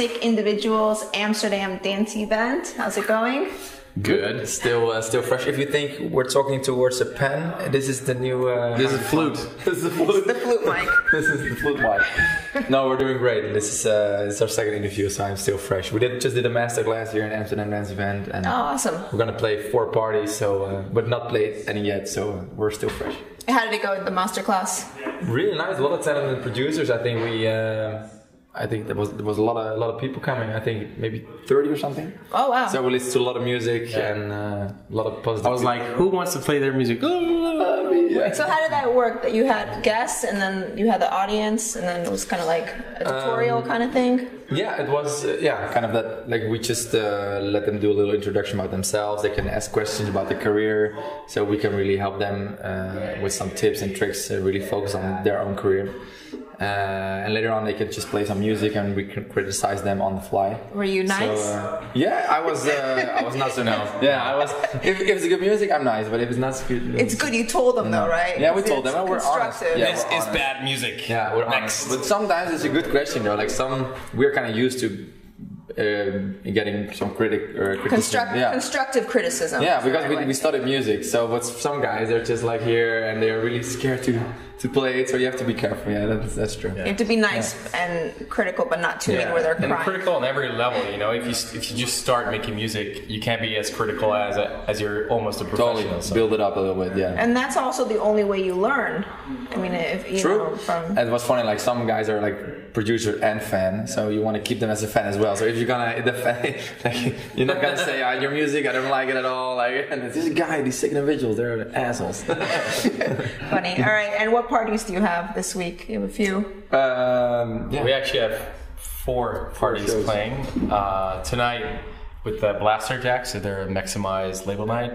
Sick Individuals Amsterdam Dance Event. How's it going? Good. Still fresh. If you think we're talking towards a pen, this is the new. This is flute. This is the flute. The flute mic. This is the flute mic. No, we're doing great. This is our second interview, so I'm still fresh. We just did a masterclass here in Amsterdam Dance Event, and awesome. We're gonna play 4 parties, but not played any yet, so we're still fresh. How did it go at the masterclass? Really nice. A lot of talented producers. I think there was a lot of people coming. I think maybe 30 or something. Oh wow! So we listened to a lot of music and a lot of positive. I was like, who wants to play their music? So how did that work? That you had guests and then you had the audience, and then it was kind of like a tutorial kind of thing. Yeah, it was. Kind of that. Like we just let them do a little introduction about themselves. They can ask questions about their career, so we can really help them with some tips and tricks. Really focus on their own career. And later on they can just play some music and we can criticize them on the fly. Were you nice? So, I was not so nice. Yeah, I was. If it's good music, I'm nice, but if it's not good, it's good. You told them though, right? Yeah, we told them. We're honest. Yeah, this is bad music. Yeah, we're honest. But sometimes it's a good question though. Like we're kind of used to getting some criticism. Constructive criticism. Yeah, because we studied music. So, but some guys are just like here and they're really scared to play it. So you have to be careful. Yeah, that's true. You have to be nice and critical, but not too mean where they're crying. And critical on every level. You know, if you just start making music, you can't be as critical as you're almost a professional. Totally so. Build it up a little bit. Yeah. And that's also the only way you learn. I mean, if you know from. And what's funny, like some guys are like producer and fan, so you want to keep them as a fan as well. So if you're gonna defend, like you're not gonna say your music, I don't like it at all. Like, and this guy, these sick individuals, they're assholes. Funny. All right. And what parties do you have this week? You have a few. We actually have 4 parties playing tonight with the Blaster Jacks. So they're a Maximize label night.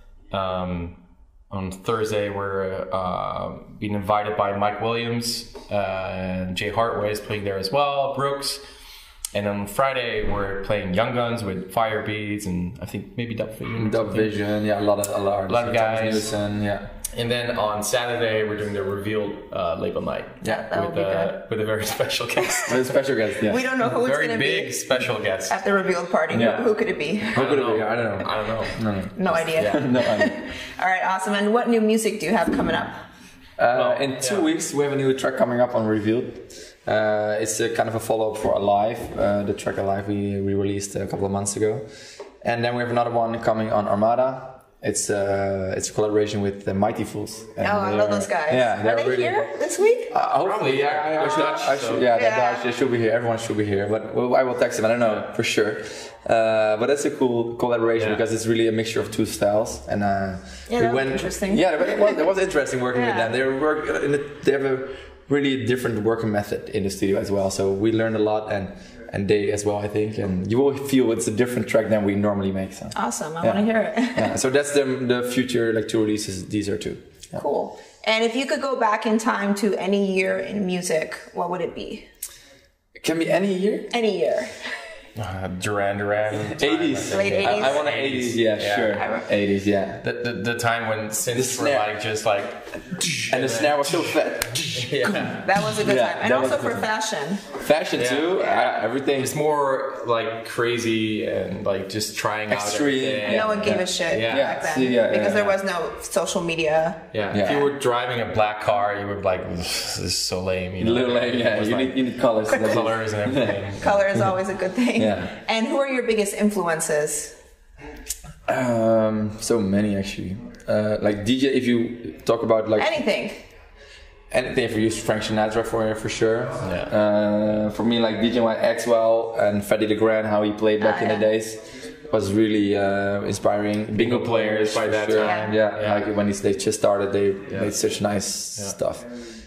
On Thursday, we're being invited by Mike Williams and Jay Hartway is playing there as well. Brooks. And on Friday, we're playing Young Guns with Firebeats and I think maybe Dub Vision. Dub Vision, yeah, a lot of guys. Newson, yeah. And then on Saturday, we're doing the Revealed label night. Yeah, that would be good. With a very special guest. With a special guest, yeah. We don't know who it's going to be. Very big special guest. At the Revealed party. Yeah. Who could it be? Who could it be? I don't know. No idea. Yeah. No idea. All right, awesome. And what new music do you have coming up? In 2 weeks, we have a new track coming up on Revealed. It's a kind of a follow-up for Alive, the track Alive we released a couple of months ago. And then we have another one coming on Armada. It's a collaboration with the Mighty Fools. And I love those guys. Yeah, are they really here this week? Hopefully, yeah. They should be here. Everyone should be here. But I will text them. I don't know for sure. But that's a cool collaboration because it's really a mixture of 2 styles. And interesting. Yeah, it was interesting working with them. They have a really different working method in the studio as well. So we learned a lot and they as well, I think, and you will feel it's a different track than we normally make. So. Awesome, I want to hear it. So that's the future, like 2 releases. These are 2. Yeah. Cool. And if you could go back in time to any year in music, what would it be? It can be any year. Any year. Duran. 80s. Late 80s. I want 80s. Yeah, sure. 80s. Yeah. The time when synths were like just like, and the snare was so fat. Yeah. That was a good time. And also for fashion. Fashion too. Everything. It's more like crazy and like just trying out everything. No one gave a shit back then because there was no social media. Yeah. If you were driving a black car, you would be like, this is so lame. You know? A little lame. Yeah. You need colors. Colors and everything. Color is always a good thing. Yeah. And who are your biggest influences? So many actually. Like DJ, if you talk about like anything if you use Frank Sinatra for sure. Yeah. For me, like DJ White Axwell and Fedde Le Grand, how he played back in the days was really inspiring. Bingo players by that time. Yeah. Like when they just started, they made such nice stuff.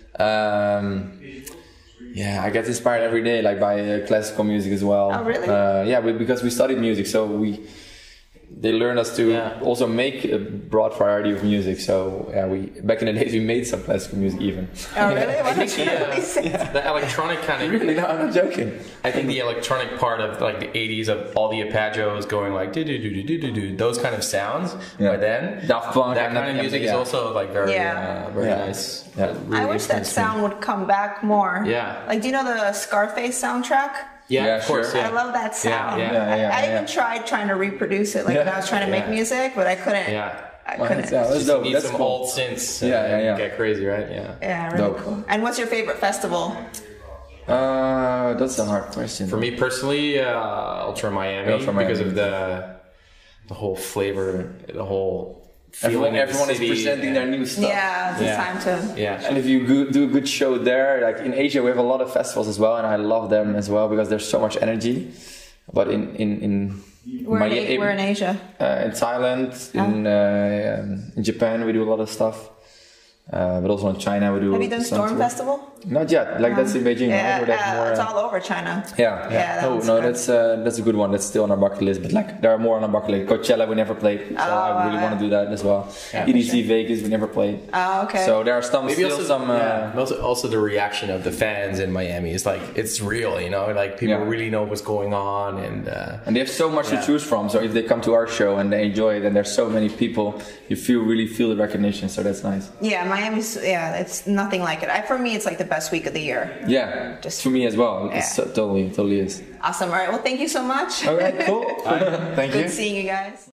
I get inspired every day, like by classical music as well. Oh, really? Because we studied music, so they learned us to also make a broad variety of music. So we back in the days we made some classical music even. Oh really? I think the electronic kind of. Really? No, I'm not joking. I think the electronic part of like the 80s of all the arpeggios going like do do do do do do those kind of sounds. By then, Daft Punk, that kind of music is also like very nice. Yeah. Really I wish that sound would come back more. Yeah. Like, do you know the Scarface soundtrack? Yeah, of course. I Yeah. love that sound. yeah. I even tried trying to reproduce it, like when I was trying to make music, but I couldn't. Yeah. I couldn't. Yeah, that's Just dope. need That's some cool. old synths. Yeah. Get crazy, right? Yeah. Yeah, really Dope. cool. And what's your favorite festival? That's a hard question. For me personally, Ultra Miami, Ultra Miami. because of the whole flavor, the whole feeling Everyone of the is city. presenting their new stuff. Yeah, it's Yeah. time to. Yeah. And if you do a good show there, like in Asia, we have a lot of festivals as well, and I love them as well because there's so much energy. But in We're in Asia. in Thailand, in Japan, we do a lot of stuff. But also in China, we do. Have you done some Storm tour. Festival? Not yet. Like that's in Beijing, right? Yeah, Where that's more, it's all over China. Yeah. that Oh one's no, good. that's a good one. That's still on our bucket list. But like there are more on our bucket list. Coachella we never played, so I really want to do that as well. EDC Vegas we never played. Oh, okay. So there are Maybe still also, some. also the reaction of the fans in Miami is like it's real, you know, like people Yeah. really know what's going on, and And they have so much to choose from. So if they come to our show and they enjoy it, and there's so many people, you really feel the recognition. So that's nice. Yeah, Miami's. Yeah, it's nothing like it. For me, it's like the best week of the year. Yeah, Just- for me as well. It's Yeah. totally is. Awesome. All right. Well, thank you so much. All right, cool. Thank you. Good seeing you guys.